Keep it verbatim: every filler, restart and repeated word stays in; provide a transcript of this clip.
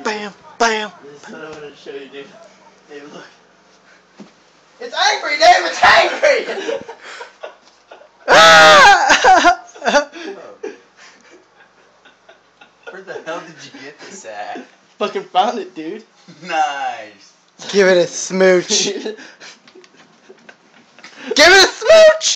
bam, bam. This is what I wanted to show you, dude. Hey, look. It's angry, Dave! It's angry! Ah! Where the hell did you get this at? Fucking found it, dude. Nice. Give it a smooch. Give it a smooch!